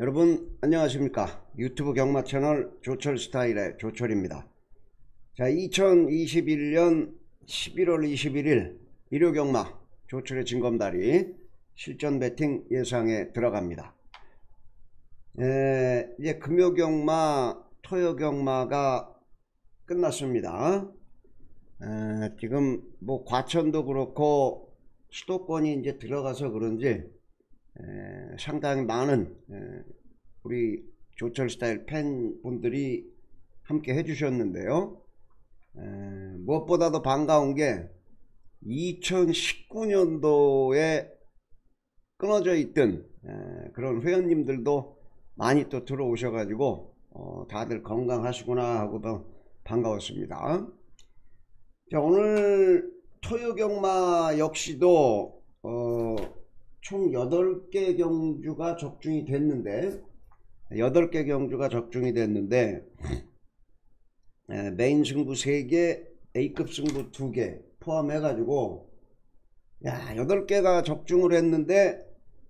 여러분 안녕하십니까. 유튜브 경마 채널 조철 스타일의 조철입니다. 자, 2021년 11월 21일 일요 경마 조철의 진검다리 실전 배팅 예상에 들어갑니다. 이제 금요 경마 토요 경마가 끝났습니다. 지금 뭐 과천도 그렇고 수도권이 이제 들어가서 그런지 상당히 많은 우리 조철 스타일 팬분들이 함께 해주셨는데요. 무엇보다도 반가운 게 2019년도에 끊어져 있던 그런 회원님들도 많이 또 들어오셔가지고 다들 건강하시구나 하고도 반가웠습니다. 자, 오늘 토요 경마 역시도 총 8개 경주가 적중이 됐는데 8개 경주가 적중이 됐는데 메인 승부 3개, A급 승부 2개 포함해 가지고 8개가 적중을 했는데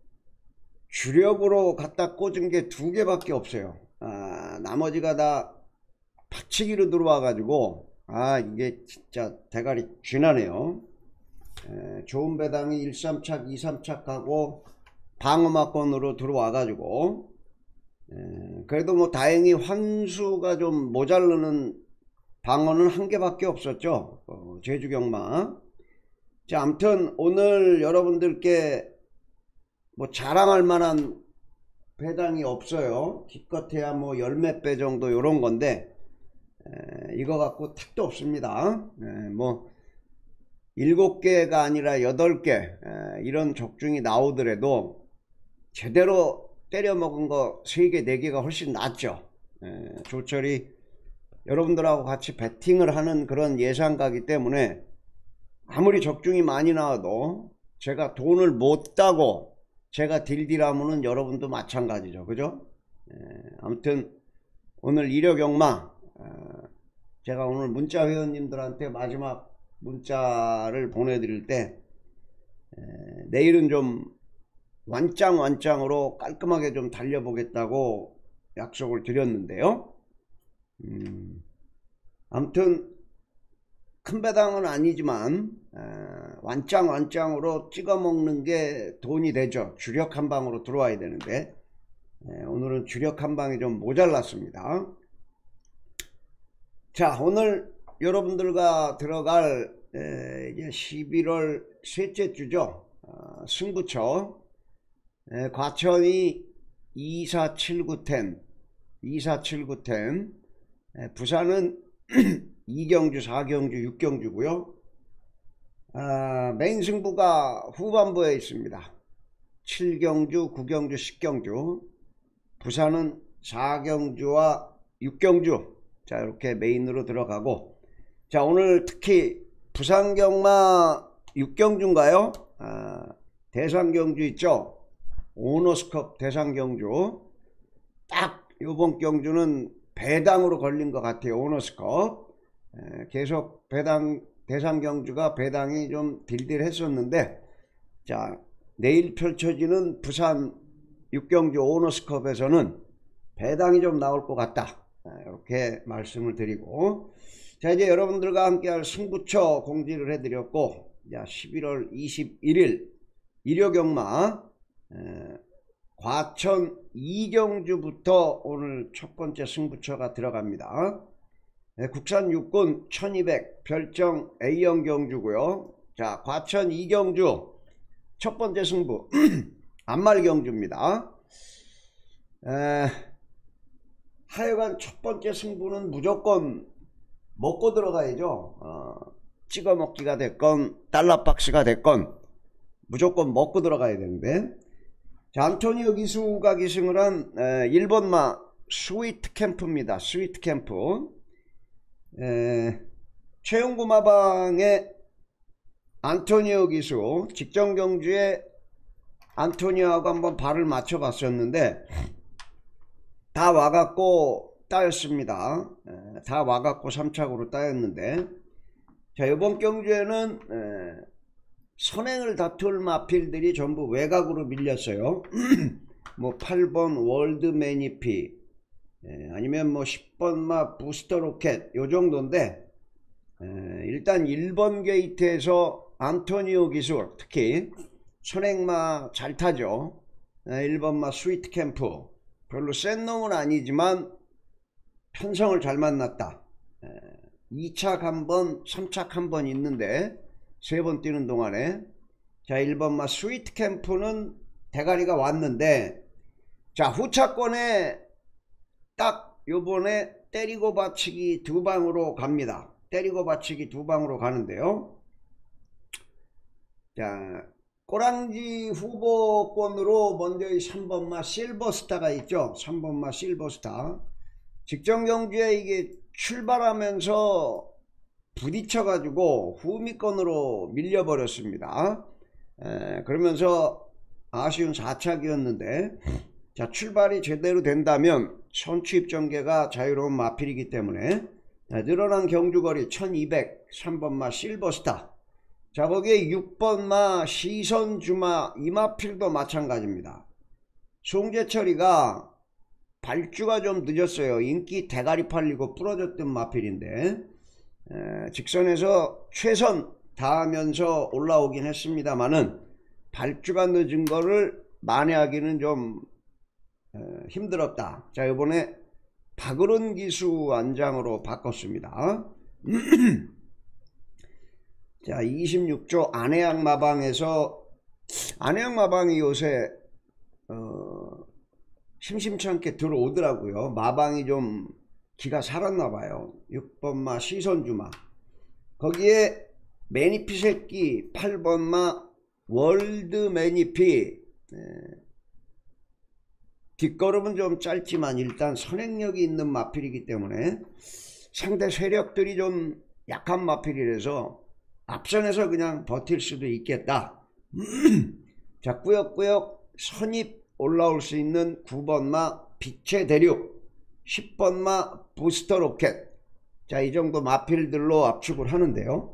주력으로 갖다 꽂은 게 2개밖에 없어요. 나머지가 다 박치기로 들어와 가지고 이게 진짜 대가리 쥐나네요. 좋은 배당이 1, 3착 2, 3착 하고 방어막권으로 들어와 가지고 그래도 뭐 다행히 환수가 좀 모자르는 방어는 1개밖에 없었죠. 제주경마. 자, 아무튼 오늘 여러분들께 뭐 자랑할 만한 배당이 없어요. 기껏해야 뭐 10몇 배 정도 요런 건데 이거 갖고 택도 없습니다. 뭐 7개가 아니라 8개 이런 적중이 나오더라도 제대로 때려 먹은 거 3개 4개가 훨씬 낫죠. 조철이 여러분들하고 같이 배팅을 하는 그런 예상가기 때문에 아무리 적중이 많이 나와도 제가 돈을 못 따고 제가 딜딜하면은 여러분도 마찬가지죠. 그죠? 아무튼 오늘 일요 경마 제가 오늘 문자 회원님들한테 마지막 문자를 보내드릴 때 내일은 좀 완짱으로 깔끔하게 좀 달려보겠다고 약속을 드렸는데요. 아무튼 큰 배당은 아니지만 완짱으로 찍어 먹는 게 돈이 되죠. 주력 한 방으로 들어와야 되는데 오늘은 주력 한 방이 좀 모자랐습니다. 자, 오늘 여러분들과 들어갈 이제 11월 셋째 주죠. 승부처 과천이 247910 부산은 2경주 4경주 6경주고요. 메인 승부가 후반부에 있습니다. 7경주 9경주 10경주 부산은 4경주와 6경주 자, 이렇게 메인으로 들어가고, 자, 오늘 특히 부산경마 6경주인가요? 대상경주 있죠? 오너스컵 대상경주. 딱 요번 경주는 배당으로 걸린 것 같아요. 오너스컵. 계속 대상경주가 배당이 좀 딜딜했었는데, 자, 내일 펼쳐지는 부산 6경주 오너스컵에서는 배당이 좀 나올 것 같다. 이렇게 말씀을 드리고, 자, 이제 여러분들과 함께 할 승부처 공지를 해드렸고, 자, 11월 21일 일요 경마 과천 2경주부터 오늘 첫 번째 승부처가 들어갑니다. 국산 육군 1200 별정 A형 경주고요. 자, 과천 2경주 첫 번째 승부 안말 경주입니다. 하여간 첫 번째 승부는 무조건 먹고 들어가야죠. 찍어 먹기가 됐건 달러박스가 됐건 무조건 먹고 들어가야 되는데, 자, 안토니오 기수가 기승을 한 1번마 스위트 캠프입니다. 스위트 캠프. 최용구 마방의 안토니오 기수 직전 경주에 안토니오하고 한번 발을 맞춰 봤었는데 다 와갖고 따였습니다. 다 와갖고 3착으로 따였는데, 자, 이번 경주에는 선행을 다툴 마필들이 전부 외곽으로 밀렸어요. 뭐 8번 월드 매니피, 아니면 뭐 10번 마 부스터 로켓 요 정도인데, 일단 1번 게이트에서 안토니오 기술, 특히 선행마 잘 타죠. 1번 마 스위트 캠프, 별로 센 놈은 아니지만 편성을 잘 만났다. 2착 한번 3착 한번 있는데 3번 뛰는 동안에, 자 1번 마 스위트 캠프는 대가리가 왔는데, 자 후차권에 딱 요번에 때리고 받치기 2방으로 갑니다. 때리고 받치기 2방으로 가는데요. 자 꼬랑지 후보권으로 먼저 이 3번마 실버스타가 있죠. 3번마 실버스타. 직전 경주에 이게 출발하면서 부딪혀 가지고 후미권으로 밀려버렸습니다. 그러면서 아쉬운 4착이었는데, 자 출발이 제대로 된다면 선취입 전개가 자유로운 마필이기 때문에 늘어난 경주거리 1200, 3번마 실버스타. 자 거기에 6번마 시선주마 이 마필도 마찬가지입니다. 송재철이가 발주가 좀 늦었어요. 인기 대가리 팔리고 부러졌던 마필인데, 직선에서 최선 다하면서 올라오긴 했습니다만은 발주가 늦은 거를 만회하기는 좀 힘들었다. 자 이번에 박으론 기수 안장으로 바꿨습니다. 자 26조 안해양 마방에서, 안해양 마방이 요새 심심찮게 들어오더라고요. 마방이 좀 기가 살았나봐요. 6번마 시선주마, 거기에 매니피 새끼 8번마 월드 매니피. 뒷걸음은 좀 짧지만 일단 선행력이 있는 마필이기 때문에 상대 세력들이 좀 약한 마필이라서 앞선에서 그냥 버틸 수도 있겠다. 자 꾸역꾸역 선입 올라올 수 있는 9번마 빛의 대륙, 10번마 부스터 로켓. 자 이 정도 마필들로 압축을 하는데요.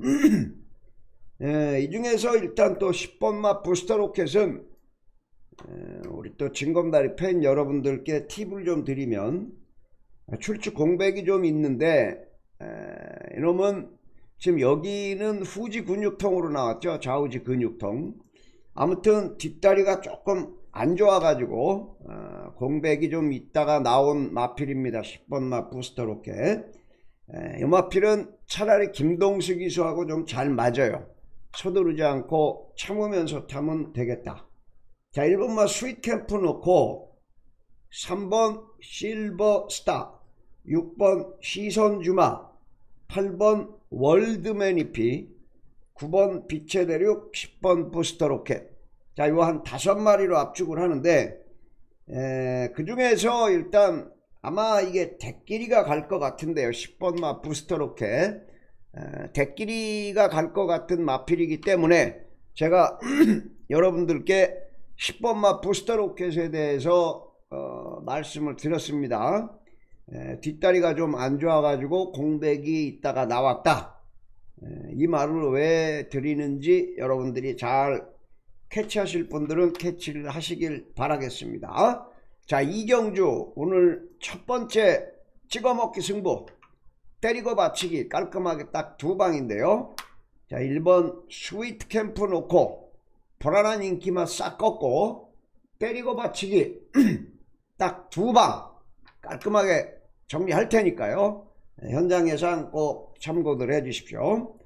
이 중에서 일단 또 10번마 부스터 로켓은 우리 또 진검다리 팬 여러분들께 팁을 좀 드리면, 출주 공백이 좀 있는데, 이놈은 지금 여기는 후지 근육통으로 나왔죠. 좌우지 근육통. 아무튼 뒷다리가 조금 안 좋아 가지고 공백이 좀 있다가 나온 마필입니다. 10번마 부스터 로켓. 이 마필은 차라리 김동수 기수하고 좀 잘 맞아요. 서두르지 않고 참으면서 타면 되겠다. 자 1번마 스윗 캠프 놓고 3번 실버스타, 6번 시선주마, 8번 월드매니피, 9번 빛의 대륙, 10번 부스터 로켓. 자 이거 한 5마리로 압축을 하는데, 그 중에서 일단 아마 이게 대끼리가 갈 것 같은데요. 10번마 부스터 로켓. 대끼리가 갈 것 같은 마필이기 때문에 제가 여러분들께 10번마 부스터 로켓에 대해서 말씀을 드렸습니다. 뒷다리가 좀 안 좋아 가지고 공백이 있다가 나왔다. 이 말을 왜 드리는지 여러분들이 잘 캐치하실 분들은 캐치를 하시길 바라겠습니다. 자 이경주 오늘 첫 번째 찍어먹기 승부, 때리고 받치기 깔끔하게 딱 2방인데요. 자 1번 스위트 캠프 놓고 불안한 인기만 싹 꺾고 때리고 받치기 딱 2방 깔끔하게 정리할 테니까요. 현장 예상 꼭 참고들 해 주십시오.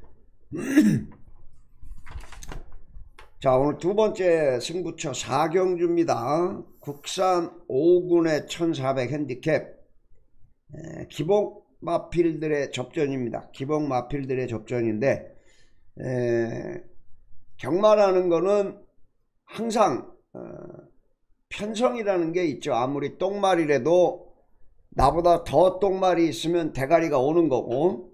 자 오늘 2번째 승부처 4경주입니다. 국산 5군의 1400 핸디캡, 기복 마필들의 접전입니다. 기복 마필들의 접전인데, 경마라는 거는 항상 편성이라는 게 있죠. 아무리 똥말이라도 나보다 더 똥말이 있으면 대가리가 오는 거고,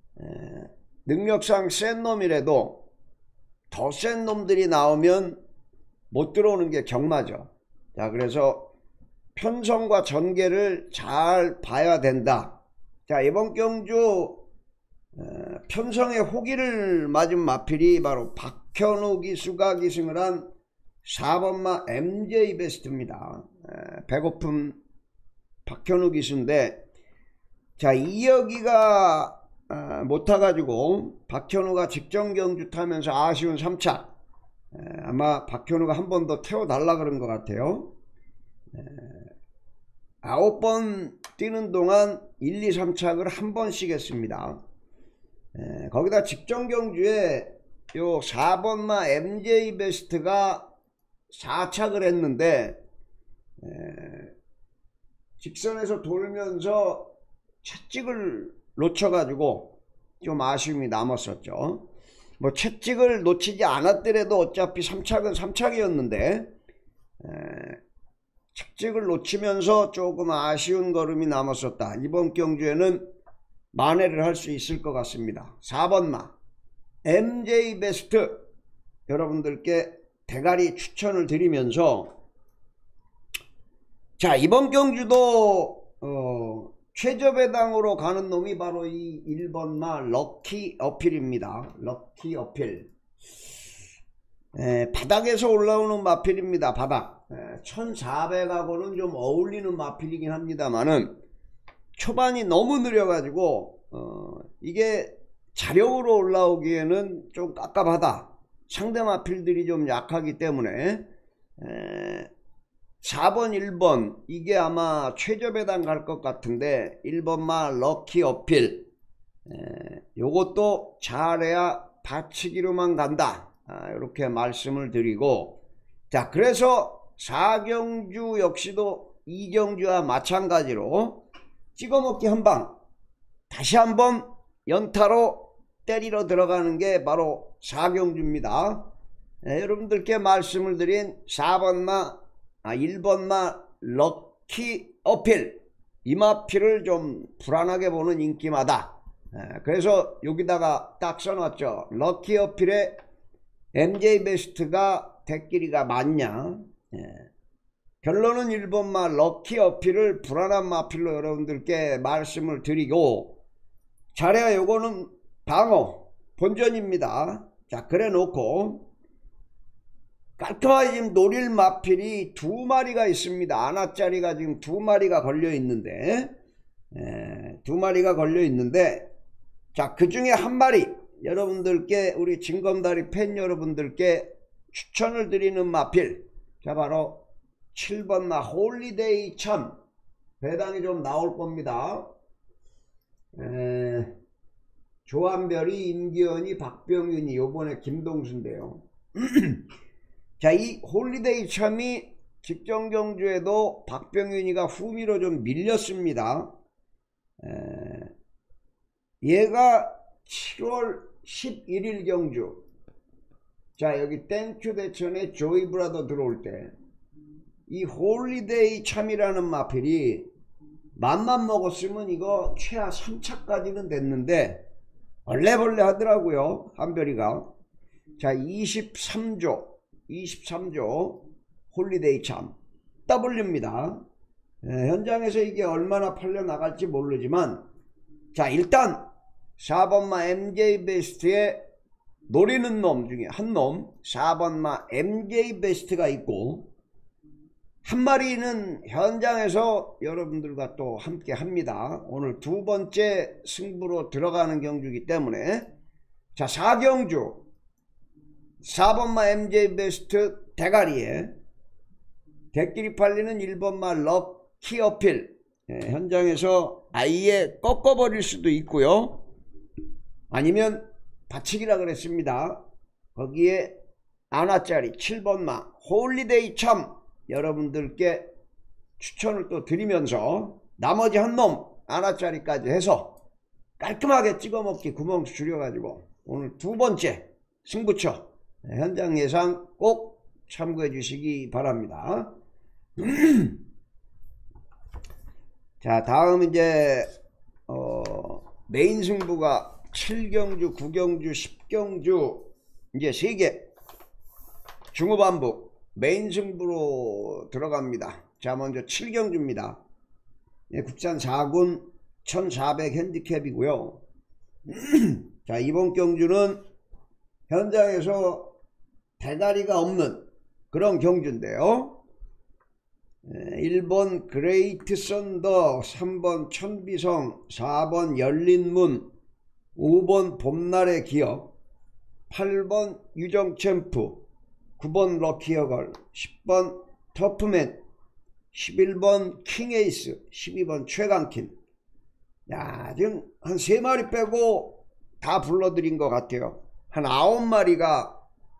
능력상 센 놈이라도 더 센 놈들이 나오면 못 들어오는 게 경마죠. 자 그래서 편성과 전개를 잘 봐야 된다. 자 이번 경주 편성의 호기를 맞은 마필이 바로 박현우 기수가 기승을 한 4번마 MJ 베스트입니다. 배고픈 박현우 기수인데, 자, 이혁이가 못 타가지고 박현우가 직전 경주 타면서 아쉬운 3차. 아마 박현우가 한 번 더 태워달라 그런 것 같아요. 9번 뛰는 동안 1, 2, 3착을 한 번씩 했습니다. 거기다 직전 경주에 요 4번마 MJ 베스트가 4착을 했는데, 직선에서 돌면서 채찍을 놓쳐가지고 좀 아쉬움이 남았었죠. 뭐 채찍을 놓치지 않았더라도 어차피 3착은 3착이었는데 채찍을 놓치면서 조금 아쉬운 걸음이 남았었다. 이번 경주에는 만회를 할 수 있을 것 같습니다. 4번마 MJ 베스트 여러분들께 대가리 추천을 드리면서, 자, 이번 경주도 최저배당으로 가는 놈이 바로 이 1번마 럭키 어필입니다. 럭키 어필. 바닥에서 올라오는 마필입니다. 바닥. 1400하고는 좀 어울리는 마필이긴 합니다만은 초반이 너무 느려가지고 이게 자력으로 올라오기에는 좀 깝깝하다. 상대 마필들이 좀 약하기 때문에 4번 1번 이게 아마 최저배당 갈 것 같은데, 1번마 럭키 어필 요것도 잘해야 받치기로만 간다. 이렇게 말씀을 드리고, 자, 그래서 4경주 역시도 2경주와 마찬가지로 찍어먹기 한방 다시 한번 연타로 때리러 들어가는 게 바로 4경주입니다. 여러분들께 말씀을 드린 1번마 럭키 어필, 이 마필을 좀 불안하게 보는 인기마다. 그래서 여기다가 딱 써놨죠. 럭키 어필에 MJ 베스트가 대끼리가 맞냐. 결론은 1번마 럭키 어필을 불안한 마필로 여러분들께 말씀을 드리고, 잘해야 요거는 방어 본전입니다. 자, 그래 놓고 깔끔하게 지금 노릴 마필이 2마리가 있습니다. 하나짜리가 지금 2마리가 걸려 있는데, 2마리가 걸려 있는데, 자, 그 중에 한 마리 여러분들께, 우리 진검다리 팬 여러분들께 추천을 드리는 마필, 자, 바로 7번마 홀리데이 참. 배당이 좀 나올 겁니다. 조한별이, 임기현이, 박병윤이, 요번에 김동수인데요. 자, 이 홀리데이 참이 직전 경주에도 박병윤이가 후미로 좀 밀렸습니다. 얘가 7월 11일 경주, 자, 여기 땡큐 대천에 조이브라더 들어올 때 이 홀리데이 참이라는 마필이 맘만 먹었으면 이거 최하 3차까지는 됐는데 얼레벌레 하더라고요, 한별이가. 자, 23조 홀리데이 참 W입니다. 현장에서 이게 얼마나 팔려 나갈지 모르지만, 자, 일단 4번마 MJ 베스트에 노리는 놈 중에 한 놈, 4번마 MJ 베스트가 있고, 한 마리는 현장에서 여러분들과 또 함께 합니다. 오늘 2번째 승부로 들어가는 경주이기 때문에, 자, 4경주 4번마 MJ 베스트 대가리에 대끼리 팔리는 1번마 럭키 어필, 현장에서 아예 꺾어버릴 수도 있고요, 아니면 받치기라 그랬습니다. 거기에 하나짜리 7번마 홀리데이 참 여러분들께 추천을 또 드리면서, 나머지 한 놈 하나짜리까지 해서 깔끔하게 찍어먹기 구멍 줄여가지고 오늘 2번째 승부처 현장 예상 꼭 참고해 주시기 바랍니다. 자, 다음 이제 메인 승부가 7경주, 9경주, 10경주 이제 3개 중후반부 메인 승부로 들어갑니다. 자, 먼저 7경주입니다. 국산 4군 1400 핸디캡이고요. 자, 이번 경주는 현장에서 대가리가 없는 그런 경주인데요. 1번 그레이트 썬더, 3번 천비성, 4번 열린문, 5번 봄날의 기억, 8번 유정챔프, 9번 럭키어걸, 10번 터프맨, 11번 킹에이스, 12번 최강킨. 야, 지금 한 3마리 빼고 다 불러드린 것 같아요. 한 9마리가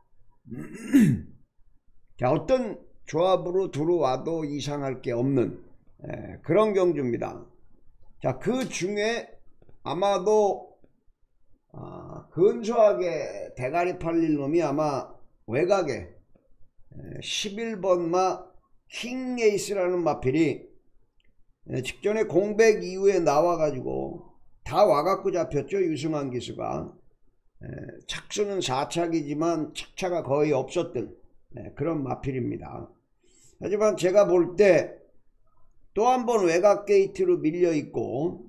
자, 어떤 조합으로 들어와도 이상할 게 없는 그런 경주입니다. 자, 그 중에 아마도 근소하게 대가리 팔릴 놈이 아마 외곽에 11번마 킹에이스라는 마필이 직전에 공백 이후에 나와가지고 다 와갖고 잡혔죠. 유승환 기수가. 착수는 4착이지만 착차가 거의 없었던 그런 마필입니다. 하지만 제가 볼 때 또 한 번 외곽 게이트로 밀려있고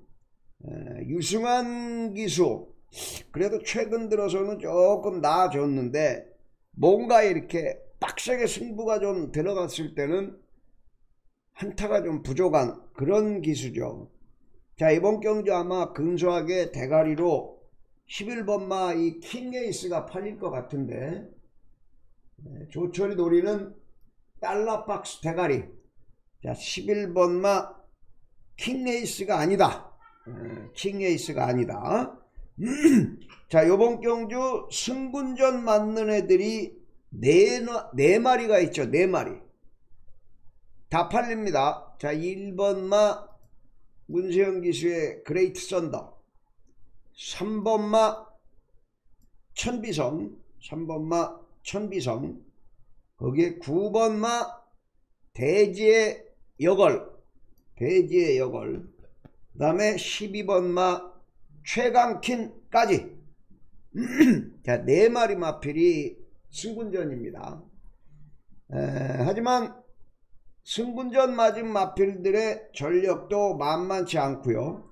유승환 기수 그래도 최근 들어서는 조금 나아졌는데 뭔가 이렇게 빡세게 승부가 좀 들어갔을 때는 한타가 좀 부족한 그런 기수죠. 자, 이번 경주 아마 근소하게 대가리로 11번마 이 킹에이스가 팔릴 것 같은데 조철이 노리는 달러박스 대가리. 자, 11번마 킹에이스가 아니다. 킹에이스가 아니다. 자, 요번 경주 승군전 맞는 애들이 4마리가 있죠. 4마리 다 팔립니다. 자, 1번마 문세영 기수의 그레이트 썬더, 3번마 천비성, 3번마 천비성, 거기에 9번마 대지의 여걸, 대지의 여걸, 그 다음에 12번마 최강킨까지 자, 4마리 마필이 승군전입니다. 하지만 승군전 맞은 마필들의 전력도 만만치 않고요.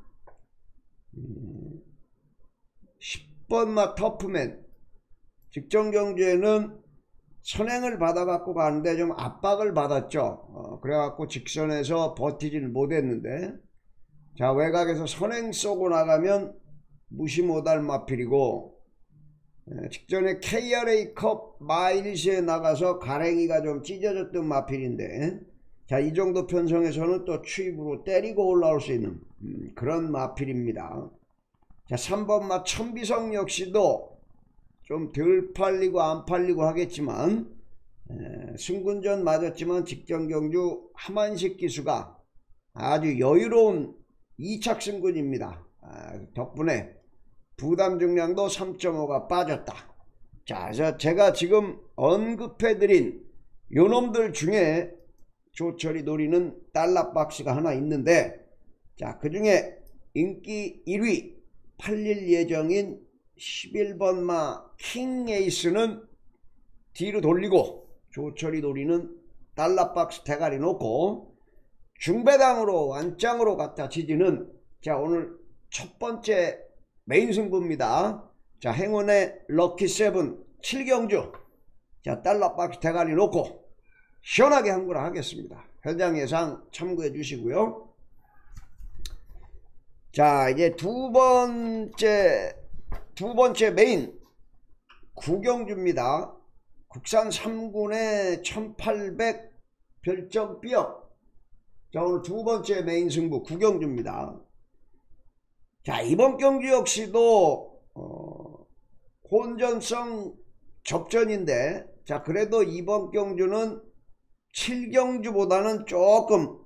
10번마 터프맨 직전 경주에는 선행을 받아 갖고 가는데 좀 압박을 받았죠. 그래갖고 직선에서 버티질 못했는데, 자, 외곽에서 선행 쏘고 나가면 무시 못할 마필이고, 직전에 KRA컵 마일시에 나가서 가랭이가 좀 찢어졌던 마필인데, 자, 이 정도 편성에서는 또 추입으로 때리고 올라올 수 있는 그런 마필입니다. 자, 3번마 천비성 역시도 좀 덜 팔리고 안 팔리고 하겠지만 승군전 맞았지만 직전 경주 하만식 기수가 아주 여유로운 2착 승군입니다. 덕분에 부담 중량도 3.5가 빠졌다. 자, 제가 지금 언급해드린 요놈들 중에 조철이 노리는 달러박스가 하나 있는데, 자, 그 중에 인기 1위 팔릴 예정인 11번마 킹에이스는 뒤로 돌리고 조철이 노리는 달러박스 대가리 놓고 중배당으로 완장으로 갖다 지지는, 자, 오늘 첫 번째 메인 승부입니다. 자, 행운의 럭키7 7경주, 자, 달러박스 대가리 놓고 시원하게 한 거라 하겠습니다. 현장 예상 참고해 주시고요. 자, 이제 두 번째 메인 구경주입니다. 국산 3군의 1800 별점 B업. 자, 오늘 두 번째 메인 승부 구경주입니다. 자, 이번 경주 역시도 혼전성 접전인데, 자, 그래도 이번 경주는 7경주보다는 조금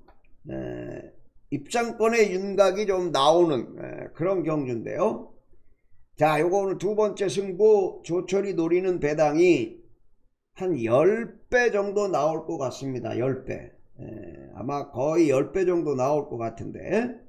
입장권의 윤곽이 좀 나오는 그런 경주인데요. 자, 요거 오늘 두 번째 승부 조철이 노리는 배당이 한 10배 정도 나올 것 같습니다. 10배. 아마 거의 10배 정도 나올 것 같은데,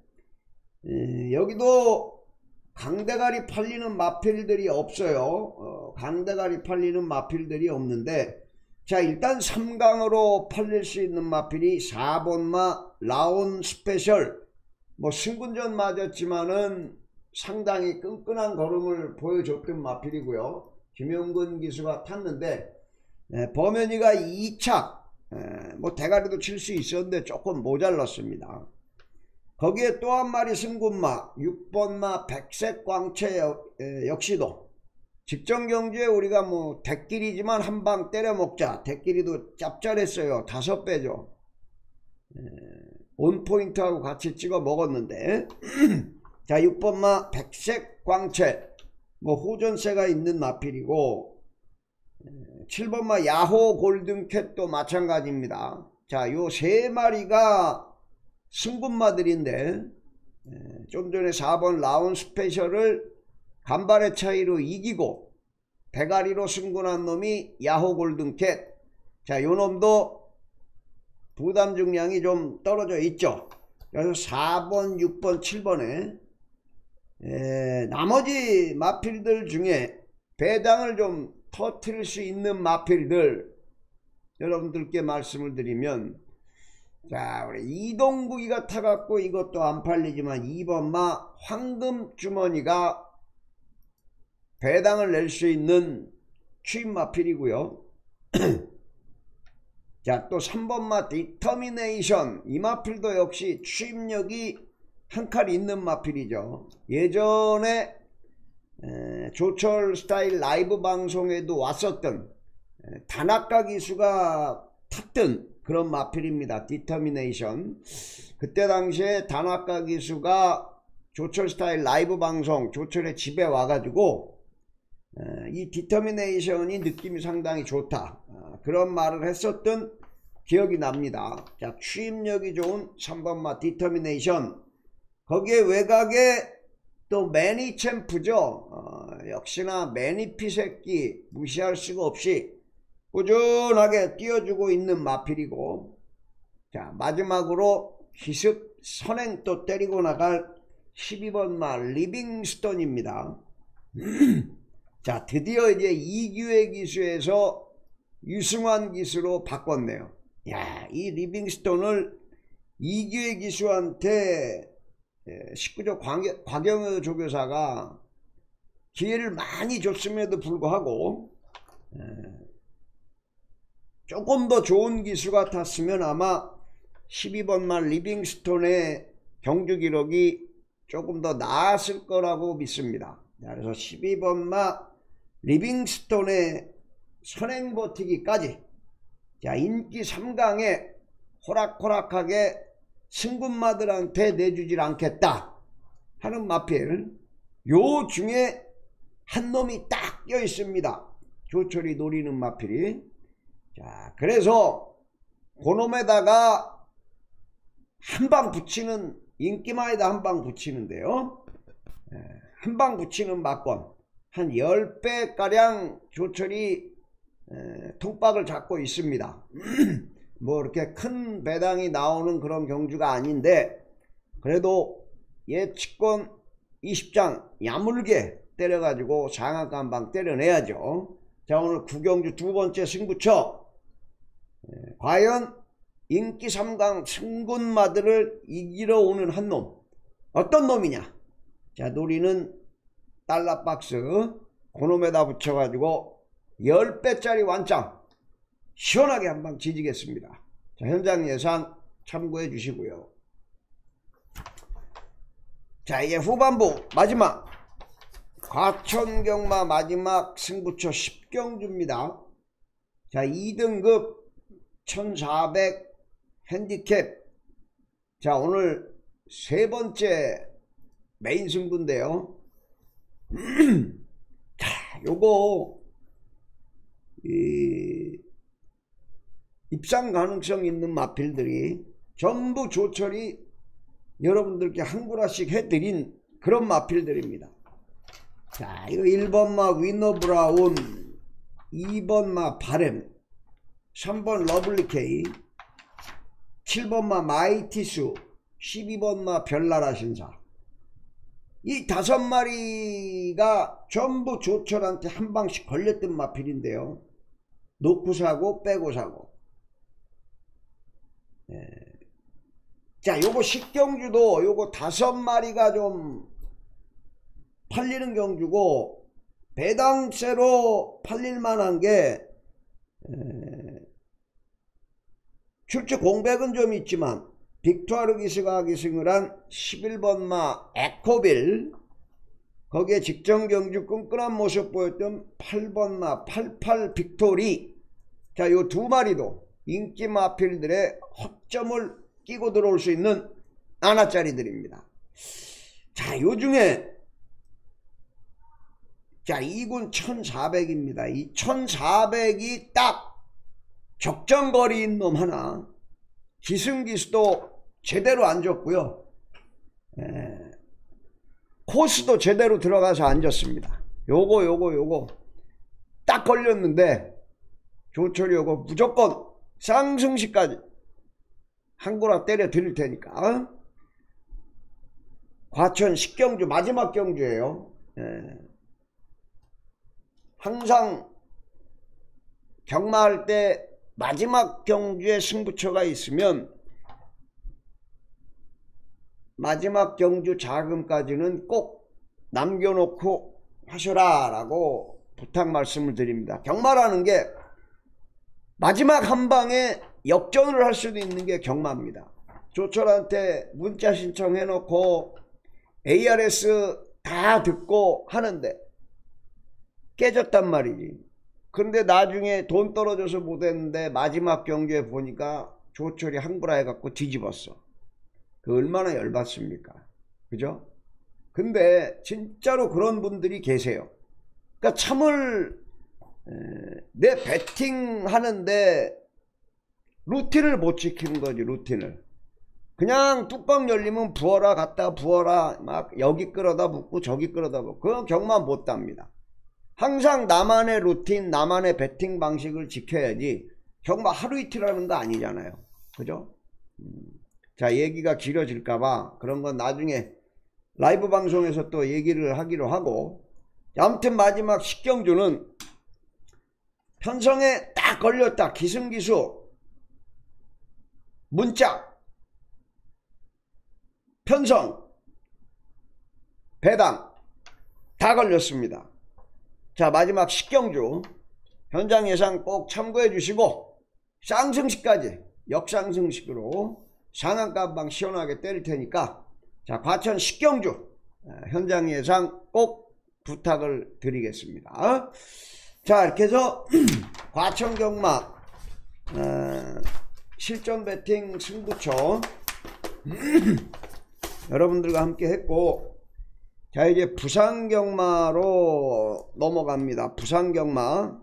여기도 강대가리 팔리는 마필들이 없어요. 강대가리 팔리는 마필들이 없는데, 자, 일단 3강으로 팔릴 수 있는 마필이 4번마 라온 스페셜. 뭐 승군전 맞았지만은 상당히 끈끈한 걸음을 보여줬던 마필이고요. 김영근 기수가 탔는데, 범현이가 2착, 뭐 대가리도 칠 수 있었는데 조금 모자랐습니다. 거기에 또 한 마리 승군마 6번마 백색광채 역시도 직전경주에 우리가 뭐 대끼리지만 한방 때려 먹자, 대끼리도 짭짤했어요. 5배죠. 온포인트하고 같이 찍어 먹었는데 자, 6번마 백색광채 뭐 호전세가 있는 마필이고, 7번마 야호 골든캣도 마찬가지입니다. 자, 요 3마리가 승군마들인데 좀 전에 4번 라운 스페셜을 간발의 차이로 이기고 대가리로 승군한 놈이 야호 골든캣. 자, 요 놈도 부담 중량이 좀 떨어져 있죠. 그래서 4번 6번 7번에 나머지 마필들 중에 배당을 좀 터뜨릴 수 있는 마필들 여러분들께 말씀을 드리면, 자, 우리 이동국이가 타갖고 이것도 안 팔리지만 2번마 황금주머니가 배당을 낼 수 있는 추입 마필이고요. 자, 또 3번마 디터미네이션, 이 마필도 역시 추입력이 한 칼 있는 마필이죠. 예전에 조철 스타일 라이브 방송에도 왔었던 다나카 기수가 탔던 그런 마필입니다. 디터미네이션. 그때 당시에 다나카 기수가 조철 스타일 라이브 방송 조철의 집에 와가지고 이 디터미네이션이 느낌이 상당히 좋다, 그런 말을 했었던 기억이 납니다. 자, 추임력이 좋은 3번마 디터미네이션. 거기에 외곽에 또 매니챔프죠. 역시나 매니피 새끼 무시할 수가 없이 꾸준하게 띄워주고 있는 마필이고, 자, 마지막으로 기습 선행 또 때리고 나갈 12번마 리빙스톤입니다. 자, 드디어 이제 이규의 기수에서 유승환 기수로 바꿨네요. 야, 이 리빙스톤을 이규의 기수한테 19조 곽영의 조교사가 기회를 많이 줬음에도 불구하고 조금 더 좋은 기수가 탔으면 아마 12번만 리빙스톤의 경주 기록이 조금 더 나았을 거라고 믿습니다. 그래서 12번마 리빙스톤의 선행 버티기까지, 자, 인기 3강에 호락호락하게 승군마들한테 내주질 않겠다 하는 마필, 요 중에 한 놈이 딱 껴 있습니다. 조철이 노리는 마필이. 자, 그래서 그놈에다가 한방 붙이는, 인기마에다 한방 붙이는데요, 한방 붙이는 막권 한 10배가량 조철이 통박을 잡고 있습니다. 뭐 이렇게 큰 배당이 나오는 그런 경주가 아닌데 그래도 예측권 20장 야물게 때려가지고 상한가 한방 때려내야죠. 자, 오늘 구경주 두 번째 승부처, 과연 인기 3강 승군마들을 이기러 오는 한 놈, 어떤 놈이냐. 자, 노리는 달러박스 그놈에다 붙여가지고 10배짜리 완짱 시원하게 한방 지지겠습니다. 자, 현장 예상 참고해 주시고요. 자, 이제 후반부 마지막 과천경마 마지막 승부처 10경주입니다. 자, 2등급 1400 핸디캡. 자, 오늘 세 번째 메인 승부인데요. 자, 요거 입상 가능성 있는 마필들이 전부 조철이 여러분들께 한 구라씩 해드린 그런 마필들입니다. 자, 이거 1번마 위너브라운, 2번마 바렘, 3번 러블리케이, 7번마 마이티수, 12번마 별나라 신사. 이 5마리가 전부 조철한테 한 방씩 걸렸던 마필인데요. 놓고 사고 빼고 사고. 자, 요거 10경주도 요거 5마리가 좀 팔리는 경주고, 배당세로 팔릴만한 게 출처 공백은 좀 있지만 빅투아르 기수가 기승을 한 11번마 에코빌, 거기에 직전 경주 끈끈한 모습 보였던 8번마 88 빅토리. 자, 요 두 마리도 인기 마필들의 허점을 끼고 들어올 수 있는 아나짜리들입니다. 자, 요 중에 자, 2군 1400입니다. 이 1400이 딱 적정거리인 놈 하나, 기승기수도 제대로 앉았고요, 코스도 제대로 들어가서 앉았습니다. 요거 딱 걸렸는데 조철이 요거 무조건 쌍승시까지 한구라 때려 드릴 테니까. 과천 10경주 마지막 경주예요. 항상 경마할 때 마지막 경주에 승부처가 있으면 마지막 경주 자금까지는 꼭 남겨놓고 하셔라 라고 부탁 말씀을 드립니다. 경마라는 게 마지막 한 방에 역전을 할 수도 있는 게 경마입니다. 조철한테 문자 신청해 놓고 ARS 다 듣고 하는데 깨졌단 말이지. 그런데 나중에 돈 떨어져서 못했는데 마지막 경기에 보니까 조철이 한구라 해갖고 뒤집었어. 그 얼마나 열받습니까? 그죠? 근데 진짜로 그런 분들이 계세요. 그러니까 참을 내 배팅 하는데 루틴을 못 지키는 거지. 루틴을 그냥 뚜껑 열리면 부어라 갔다 부어라 막 여기 끌어다 붓고 저기 끌어다 붓고, 그건 경마 못답니다. 항상 나만의 루틴, 나만의 배팅 방식을 지켜야지 경마 하루 이틀 하는 거 아니잖아요. 그죠? 자, 얘기가 길어질까봐 그런 건 나중에 라이브 방송에서 또 얘기를 하기로 하고, 아무튼 마지막 10경주는 편성에 딱 걸렸다. 기승기수 문짝 편성 배당 다 걸렸습니다. 자, 마지막 10경주 현장 예상 꼭 참고해 주시고, 쌍승식까지 역상승식으로 상한가 한 방 시원하게 때릴 테니까, 자, 과천 10경주 현장 예상 꼭 부탁을 드리겠습니다. 자, 이렇게 해서 과천 경마 실전 배팅 승부처 여러분들과 함께 했고, 자, 이제 부산경마로 넘어갑니다. 부산경마.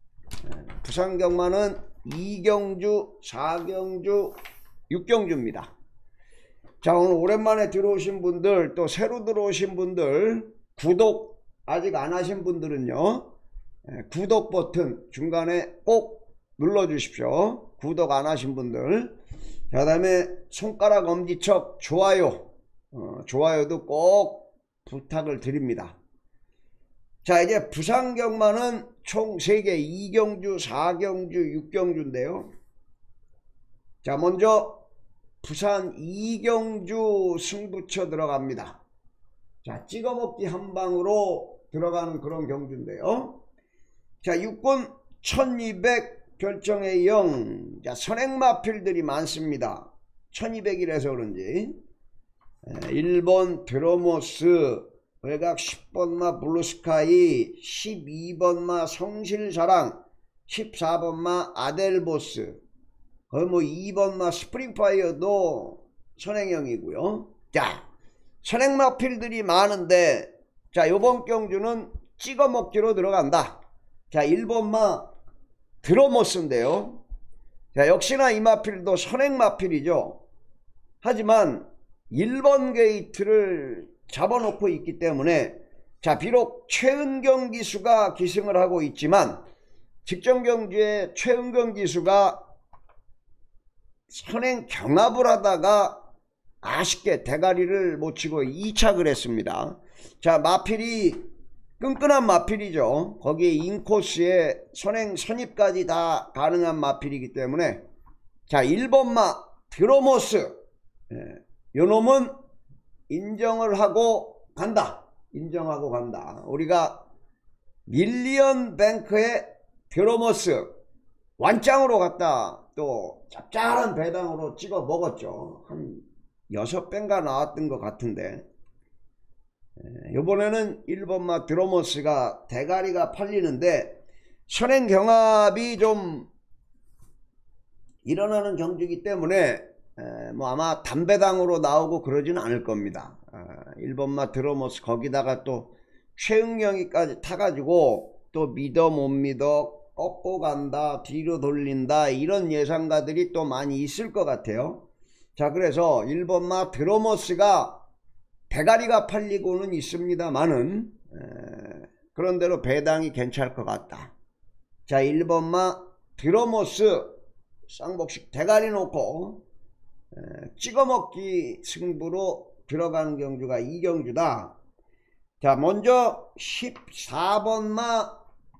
부산경마는 2경주, 4경주, 6경주입니다. 자, 오늘 오랜만에 들어오신 분들, 또 새로 들어오신 분들, 구독 아직 안 하신 분들은요, 구독 버튼 중간에 꼭 눌러 주십시오. 구독 안 하신 분들. 자, 그 다음에 손가락 엄지척 좋아요, 좋아요도 꼭 부탁을 드립니다. 자, 이제 부산경마는 총 3개, 2경주, 4경주, 6경주인데요. 자, 먼저 부산 2경주 승부처 들어갑니다. 자, 찍어먹기 한 방으로 들어가는 그런 경주인데요. 자, 6군 1200 결정의 0. 자, 선행마필들이 많습니다. 1200이라서 그런지. 1번 드로모스, 외곽 10번마 블루스카이, 12번마 성실사랑, 14번마 아델보스, 거의 뭐 2번마 스프링파이어도 선행형이고요. 자, 선행마필들이 많은데, 자, 요번 경주는 찍어먹기로 들어간다. 자, 1번마 드로모스인데요. 자, 역시나 이 마필도 선행마필이죠. 하지만 1번 게이트를 잡아놓고 있기 때문에, 자, 비록 최은경 기수가 기승을 하고 있지만 직전 경주에 최은경 기수가 선행 경합을 하다가 아쉽게 대가리를 못 치고 2착을 했습니다. 자, 마필이 끈끈한 마필이죠. 거기에 인코스에 선행 선입까지 다 가능한 마필이기 때문에, 자, 1번마 드로모스, 요 놈은 인정을 하고 간다. 인정하고 간다. 우리가 밀리언 뱅크의 드로모스, 완짱으로 갔다 또 짭짤한 배당으로 찍어 먹었죠. 한 6배인가 나왔던 것 같은데, 이번에는 1번마 드로머스가 대가리가 팔리는데 선행 경합이 좀 일어나는 경주이기 때문에 뭐 아마 단배당으로 나오고 그러지는 않을 겁니다. 1번마 드로머스 거기다가 또 최응영이까지 타가지고 또 믿어 못 믿어 꺾고 간다 뒤로 돌린다 이런 예상가들이 또 많이 있을 것 같아요. 자, 그래서 1번마 드로머스가 대가리가 팔리고는 있습니다만은 그런대로 배당이 괜찮을 것 같다. 자, 1번마 드로머스 쌍복식 대가리 놓고 찍어먹기 승부로 들어가는 경주가 이 경주다. 자, 먼저 14번마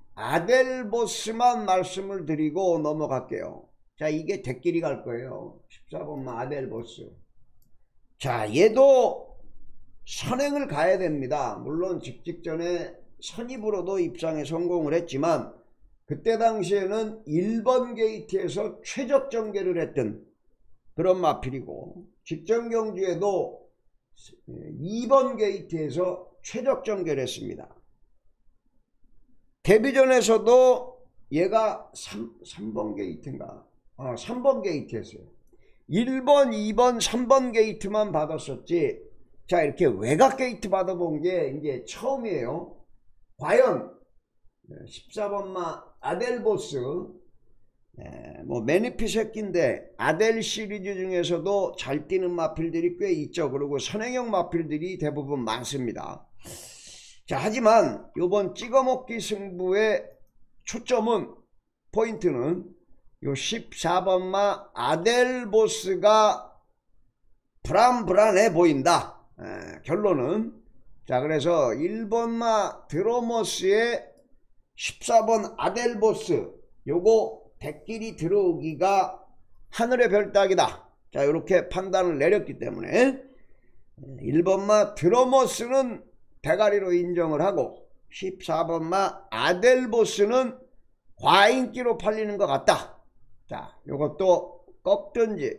아델보스만 말씀을 드리고 넘어갈게요. 자, 이게 대끼리 갈 거예요. 14번마 아델보스. 자, 얘도 선행을 가야 됩니다. 물론 직전에 선입으로도 입상에 성공을 했지만 그때 당시에는 1번 게이트에서 최적 전개를 했던 그런 마필이고, 직전 경주에도 2번 게이트에서 최적 전개를 했습니다. 데뷔전에서도 얘가 3번 게이트인가? 3번 게이트였어요. 1번, 2번, 3번 게이트만 받았었지. 자, 이렇게 외곽 게이트 받아본 게 이제 처음이에요. 과연 14번마 아델보스, 뭐 매니피 새끼인데 아델 시리즈 중에서도 잘 뛰는 마필들이 꽤 있죠. 그리고 선행형 마필들이 대부분 많습니다. 자, 하지만 요번 찍어먹기 승부의 초점은, 포인트는 요 14번마 아델보스가 불안불안해 보인다. 결론은. 자, 그래서 1번마 드로머스의 14번 아델보스, 요거 대끼리 들어오기가 하늘의 별따기다. 자, 이렇게 판단을 내렸기 때문에 1번마 드로머스는 대가리로 인정을 하고 14번마 아델보스는 과인기로 팔리는 것 같다. 자, 요것도 꺾든지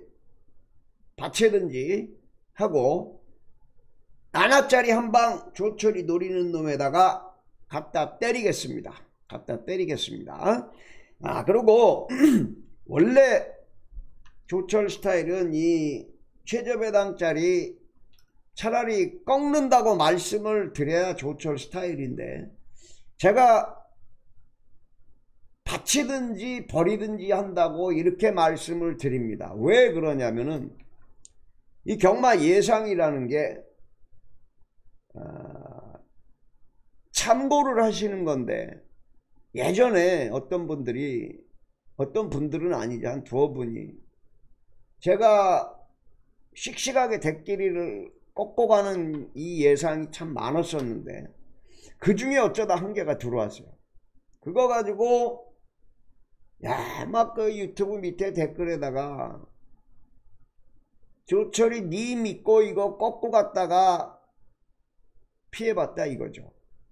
받치든지 하고 나나짜리 한방 조철이 노리는 놈에다가 갖다 때리겠습니다. 갖다 때리겠습니다. 그리고 원래 조철 스타일은 이 최저배당짜리 차라리 꺾는다고 말씀을 드려야 조철 스타일인데, 제가 바치든지 버리든지 한다고 이렇게 말씀을 드립니다. 왜 그러냐면은 이 경마 예상이라는 게 참고를 하시는 건데, 예전에 어떤 분들은 아니지, 한 두어 분이 제가 씩씩하게 대끼리를 꺾고 가는 이 예상이 참 많았었는데 그 중에 어쩌다 한 개가 들어왔어요. 그거 가지고 막 그 유튜브 밑에 댓글에다가 조철이 니 믿고 이거 꺾고 갔다가 피해봤다 이거죠.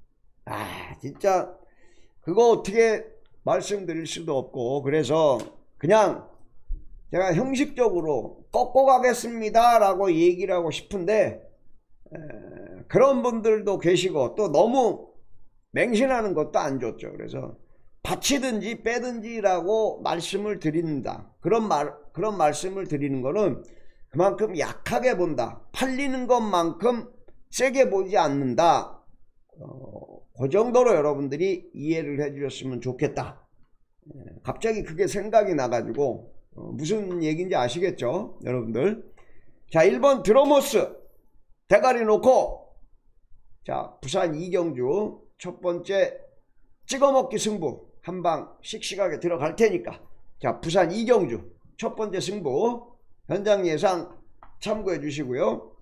진짜 그거 어떻게 말씀드릴 수도 없고, 그래서 그냥 제가 형식적으로 꺾고 가겠습니다 라고 얘기를 하고 싶은데, 그런 분들도 계시고 또 너무 맹신하는 것도 안 좋죠. 그래서 받치든지 빼든지 라고 말씀을 드립니다. 그런 말씀을 드리는 거는 그만큼 약하게 본다, 팔리는 것만큼 세게 보지 않는다, 그 정도로 여러분들이 이해를 해 주셨으면 좋겠다. 갑자기 그게 생각이 나가지고 무슨 얘기인지 아시겠죠 여러분들? 자, 1번 드로머스 대가리 놓고, 자, 부산 이경주 첫 번째 찍어먹기 승부 한방 씩씩하게 들어갈 테니까, 자, 부산 이경주 첫 번째 승부 현장 예상 참고해 주시고요.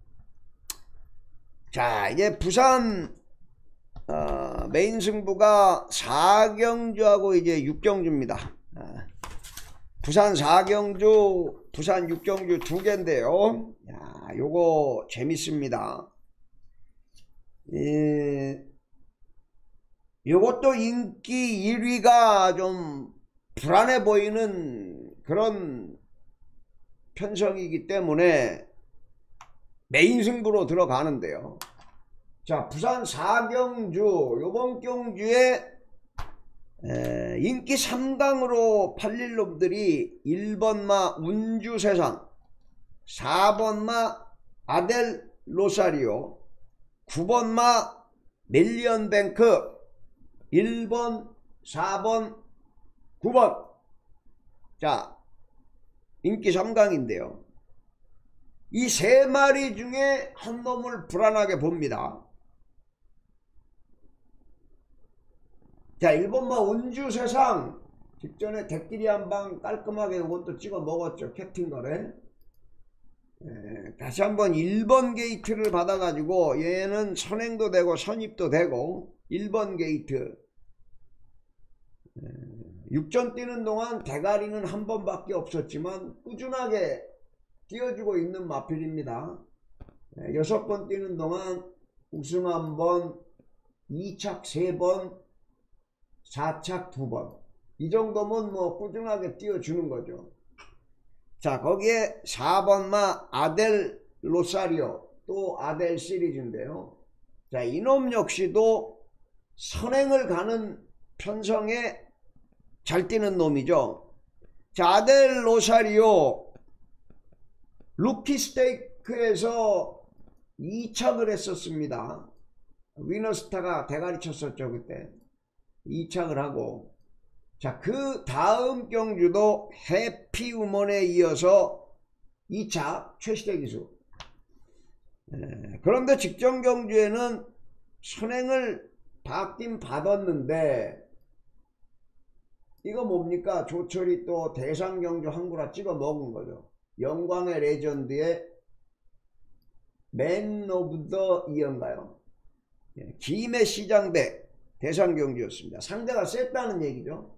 자, 이제 부산 메인 승부가 4경주하고 이제 6경주입니다. 부산 4경주, 부산 6경주 두 개인데요. 요거 재밌습니다. 요것도 인기 1위가 좀 불안해 보이는 그런 편성이기 때문에 메인 승부로 들어가는데요. 자, 부산 4경주, 요번 경주에 인기 3강으로 팔릴 놈들이 1번마 운주세상, 4번마 아델 로사리오, 9번마 밀리언뱅크, 1번, 4번, 9번. 자, 인기 3강인데요. 이 세 마리 중에 한 놈을 불안하게 봅니다. 자, 1번마 운주세상 직전에 대끼리 한 방 깔끔하게 이것도 찍어 먹었죠. 캡틴 거래. 다시 한번 1번 게이트를 받아 가지고 얘는 선행도 되고 선입도 되고 1번 게이트 6전 뛰는 동안 대가리는 한 번밖에 없었지만 꾸준하게 띄워주고 있는 마필입니다. 6번 뛰는 동안 우승 1번, 2착 3번, 4착 2번. 이 정도면 뭐 꾸준하게 띄워주는 거죠. 자, 거기에 4번마 아델 로사리오, 또 아델 시리즈인데요. 자, 이놈 역시도 선행을 가는 편성에 잘 뛰는 놈이죠. 자, 아델 로사리오 루키 스테이크에서 2착을 했었습니다. 위너스타가 대가리 쳤었죠. 그때 2착을 하고, 자, 그 다음 경주도 해피우먼에 이어서 2착 최시대 기수. 그런데 직전 경주에는 선행을 받긴 받았는데 이거 뭡니까? 조철이 또 대상경주 한구라 찍어 먹은 거죠. 영광의 레전드의 맨 오브 더 이어인가요? 김해 시장대 대상경주였습니다. 상대가 셌다는 얘기죠.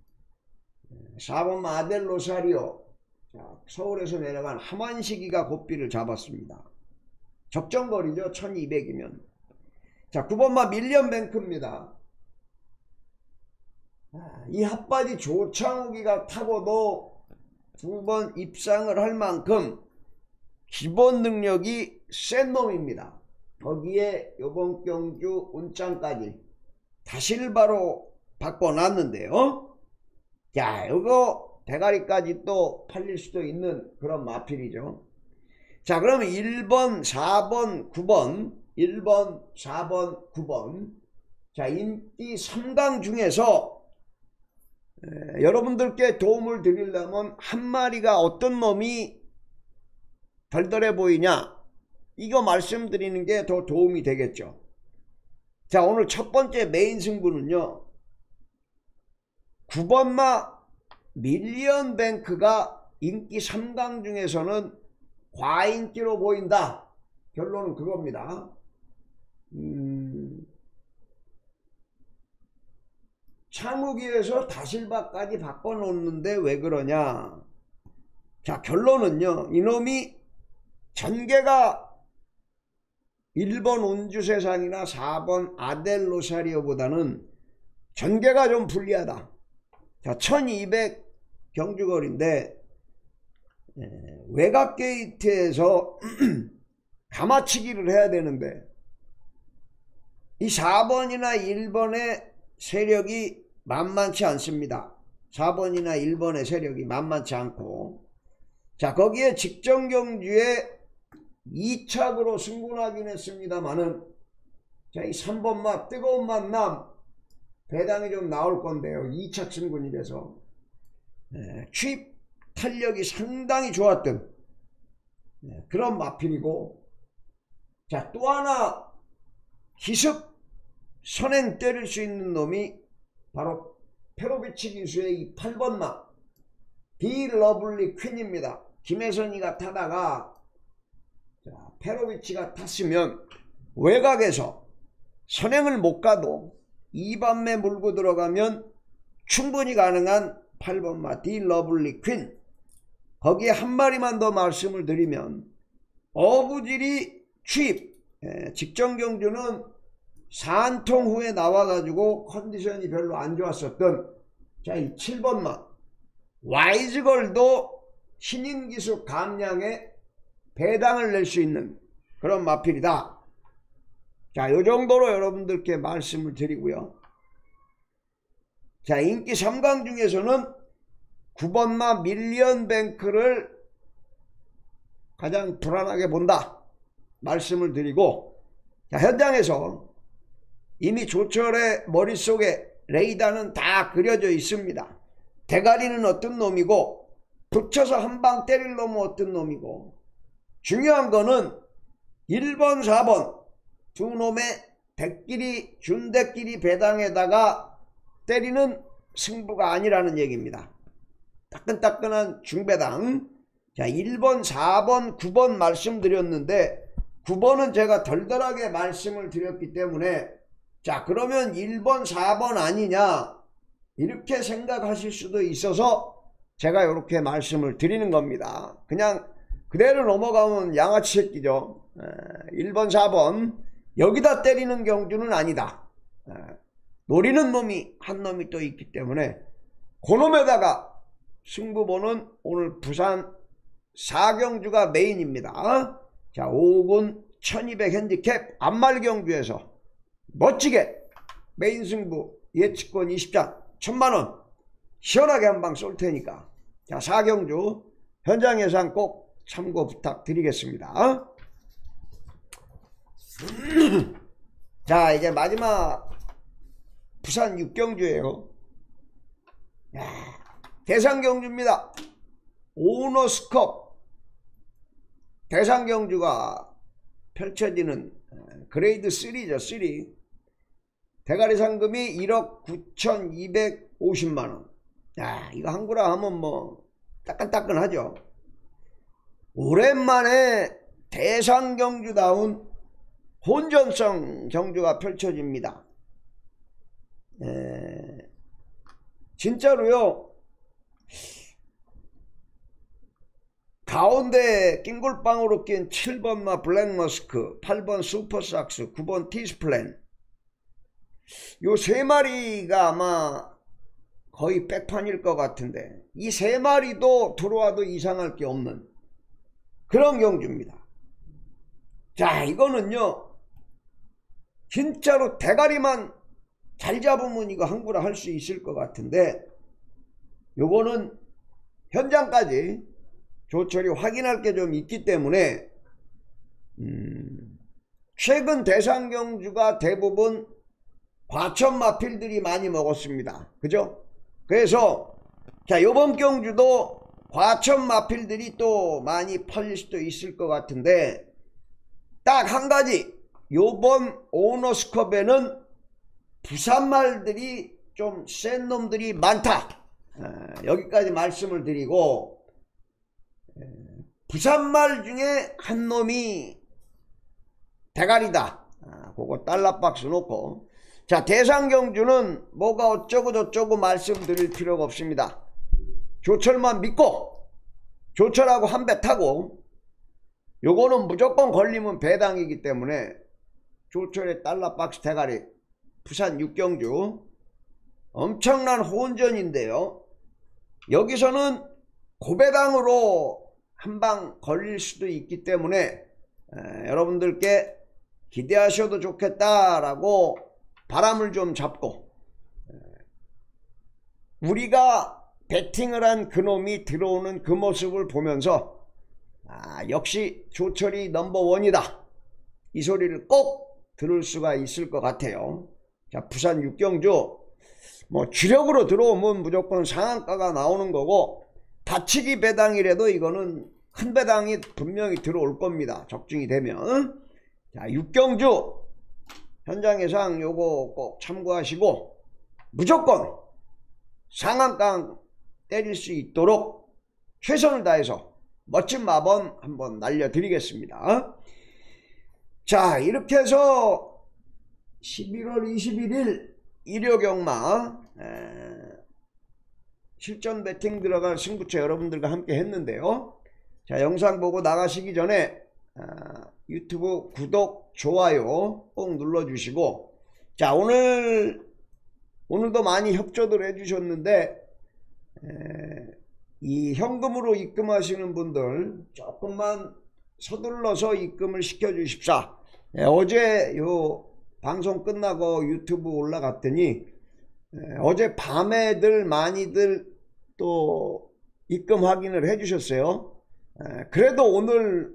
4번 아델 로사리오. 자, 서울에서 내려간 하만시기가 고삐를 잡았습니다. 적정거리죠. 1200이면. 자, 9번마 밀리언뱅크입니다. 이 핫바디 조창욱이가 타고도 2번 입상을 할 만큼 기본 능력이 센 놈입니다. 거기에 요번 경주 운짱까지 다실바로 바꿔놨는데요. 자, 이거 대가리까지 또 팔릴 수도 있는 그런 마필이죠. 자, 그러면 1번, 4번, 9번, 1번, 4번, 9번. 자, 인기 3강 중에서 여러분들께 도움을 드리려면 한 마리가 어떤 놈이 덜덜해 보이냐, 이거 말씀드리는 게 더 도움이 되겠죠. 자, 오늘 첫 번째 메인 승부는요, 9번마 밀리언뱅크가 인기 3강 중에서는 과인기로 보인다. 결론은 그겁니다. 창욱이에서 다실바까지 바꿔놓는데 왜 그러냐. 자, 결론은요, 이놈이 전개가 1번 운주세상이나 4번 아델 로사리오보다는 전개가 좀 불리하다. 자, 1200 경주거리인데 외곽 게이트에서 가마치기를 해야 되는데 이 4번이나 1번의 세력이 만만치 않습니다. 4번이나 1번의 세력이 만만치 않고, 자, 거기에 직전 경주에 2착으로 승분하긴 했습니다만은, 자, 이 3번마 뜨거운 만남 배당이 좀 나올 건데요. 2착 승분이 돼서 취입 탄력이 상당히 좋았던 그런 마필이고, 자, 또 하나 기습 선행 때릴 수 있는 놈이 바로 페로비치 기수의 이 8번마 디 러블리 퀸입니다. 김혜선이가 타다가, 자, 페로비치가 탔으면 외곽에서 선행을 못 가도 2반매 물고 들어가면 충분히 가능한 8번마 디 러블리 퀸. 거기에 한 마리만 더 말씀을 드리면 어부질이 취입, 직전 경주는 4안통 후에 나와가지고 컨디션이 별로 안 좋았었던 자, 이 7번마 와이즈걸도 신인기수 감량에 배당을 낼 수 있는 그런 마필이다. 자, 요 정도로 여러분들께 말씀을 드리고요. 자, 인기 3강 중에서는 9번마 밀리언뱅크를 가장 불안하게 본다 말씀을 드리고, 자, 현장에서 이미 조철의 머릿속에 레이더는 다 그려져 있습니다. 대가리는 어떤 놈이고 붙여서 한 방 때릴 놈은 어떤 놈이고, 중요한 거는 1번 4번 두 놈의 대끼리 준대끼리 배당에다가 때리는 승부가 아니라는 얘기입니다. 따끈따끈한 중배당. 자, 1번 4번 9번 말씀드렸는데 9번은 제가 덜덜하게 말씀을 드렸기 때문에, 자, 그러면 1번 4번 아니냐 이렇게 생각하실 수도 있어서 제가 이렇게 말씀을 드리는 겁니다. 그냥 그대로 넘어가면 양아치 새끼죠. 1번 4번 여기다 때리는 경주는 아니다. 노리는 놈이 한 놈이 또 있기 때문에 그놈에다가 승부보는 오늘 부산 4경주가 메인입니다. 자, 5군 1200 핸디캡 안말 경주에서 멋지게 메인 승부 예측권 20장 1000만원 시원하게 한 방 쏠 테니까, 자, 4경주 현장 예상 꼭 참고 부탁드리겠습니다. 자, 이제 마지막 부산 6경주예요. 대상경주입니다. 오너스컵 대상경주가 펼쳐지는 그레이드 3죠. 3. 대가리 상금이 1억 9250만원. 야, 이거 한구라 하면 뭐 따끈따끈하죠. 오랜만에 대상경주다운 혼전성 경주가 펼쳐집니다. 진짜로요. 가운데 낑골빵으로 낀 7번마 블랙머스크, 8번 슈퍼삭스, 9번 티스플랜, 요 세 마리가 아마 거의 백판일 것 같은데 이 세 마리도 들어와도 이상할 게 없는 그런 경주입니다. 자, 이거는요 진짜로 대가리만 잘 잡으면 이거 한구라 할 수 있을 것 같은데, 요거는 현장까지 조철이 확인할 게 좀 있기 때문에 최근 대상경주가 대부분 과천마필들이 많이 먹었습니다. 그죠? 그래서 자, 요번 경주도 과천마필들이 또 많이 팔릴 수도 있을 것 같은데, 딱 한 가지, 요번 오너스컵에는 부산말들이 좀 센 놈들이 많다. 여기까지 말씀을 드리고, 부산말 중에 한 놈이 대가리다. 그거 달러박스 놓고, 자, 대상경주는 뭐가 어쩌고 저쩌고 말씀드릴 필요가 없습니다. 조철만 믿고 조철하고 한 배 타고, 요거는 무조건 걸리면 배당이기 때문에 조철의 달러박스 대가리 부산 6경주 엄청난 혼전인데요. 여기서는 고배당으로 한 방 걸릴 수도 있기 때문에 여러분들께 기대하셔도 좋겠다라고 바람을 좀 잡고, 우리가 배팅을 한 그놈이 들어오는 그 모습을 보면서 역시 조철이 넘버원이다 이 소리를 꼭 들을 수가 있을 것 같아요. 자, 부산 6경주 뭐 주력으로 들어오면 무조건 상한가가 나오는 거고, 다치기 배당이라도 이거는 큰 배당이 분명히 들어올 겁니다. 적중이 되면. 자, 6경주 현장 예상 요거 꼭 참고하시고 무조건 상한가 때릴 수 있도록 최선을 다해서 멋진 마번 한번 날려드리겠습니다. 자, 이렇게 해서 11월 21일 일요경마 실전 배팅 들어갈 승부처 여러분들과 함께 했는데요. 자, 영상 보고 나가시기 전에 유튜브 구독, 좋아요 꼭 눌러주시고, 자, 오늘 오늘도 많이 협조들 해주셨는데 이 현금으로 입금하시는 분들 조금만 서둘러서 입금을 시켜 주십사. 어제 요 방송 끝나고 유튜브 올라갔더니 어제 밤에들 많이들 또 입금 확인을 해 주셨어요. 그래도 오늘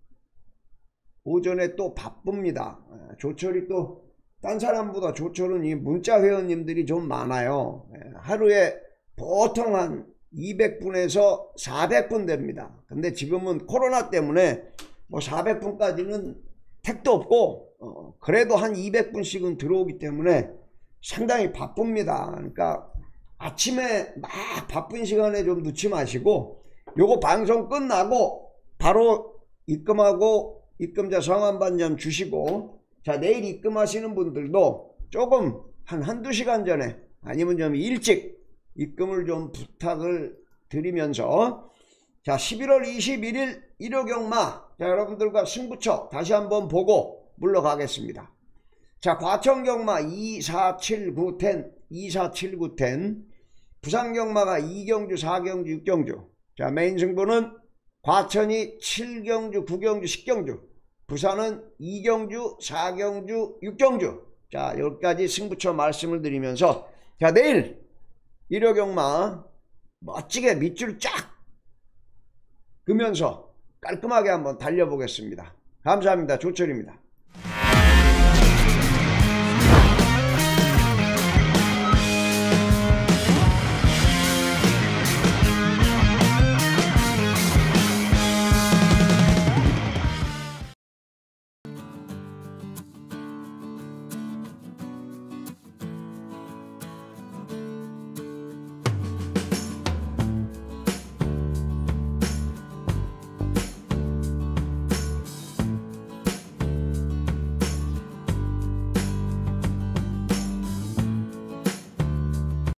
오전에 또 바쁩니다. 조철이 또 딴 사람보다 조철은 이 문자 회원님들이 좀 많아요. 하루에 보통 한 200분에서 400분 됩니다. 근데 지금은 코로나 때문에 뭐 400분까지는 택도 없고 그래도 한 200분씩은 들어오기 때문에 상당히 바쁩니다. 그러니까 아침에 막 바쁜 시간에 좀 넣지 마시고 요거 방송 끝나고 바로 입금하고 입금자 성함 반점 주시고, 자 내일 입금하시는 분들도 조금 한두 시간 전에 아니면 좀 일찍 입금을 좀 부탁을 드리면서, 자 11월 21일 일요경마, 자 여러분들과 승부처 다시 한번 보고 물러가겠습니다. 자 과천경마 2479텐 2479텐, 부산경마가 2경주 4경주 6경주. 자 메인 승부는 과천이 7경주 9경주 10경주, 부산은 2경주 4경주 6경주. 자 여기까지 승부처 말씀을 드리면서, 자 내일 일요경마 멋지게 밑줄 쫙 그면서 깔끔하게 한번 달려보겠습니다. 감사합니다. 조철입니다.